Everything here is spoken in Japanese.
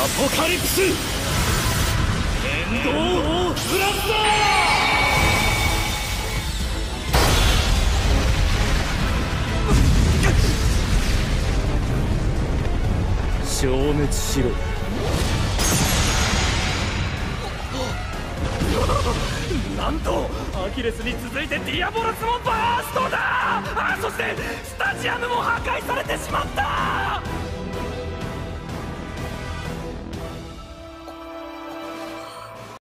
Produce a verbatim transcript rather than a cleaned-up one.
アポカリプス電動ブラスター消滅しろ。なんとアキレスに続いてディアボロスもバーストだ。あ、そしてスタジアムも破壊されてしまった。